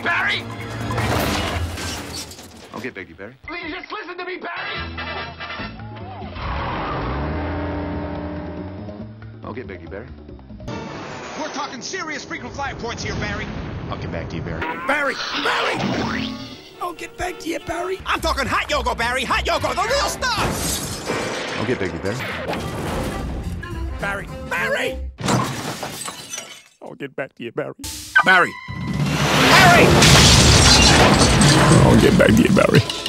Barry! I'll get back to you, Barry. Please just listen to me, Barry! I'll get back to you, Barry. We're talking serious frequent flyer points here, Barry. I'll get back to you, Barry. Barry! Barry! I'll get back to you, Barry. I'm talking hot YoGo, Barry. Hot YoGo, the real stuff! I'll get back to you, Barry. Barry! Barry! I'll get back to you, Barry. Barry! Barry! I'll get back to you, Barry.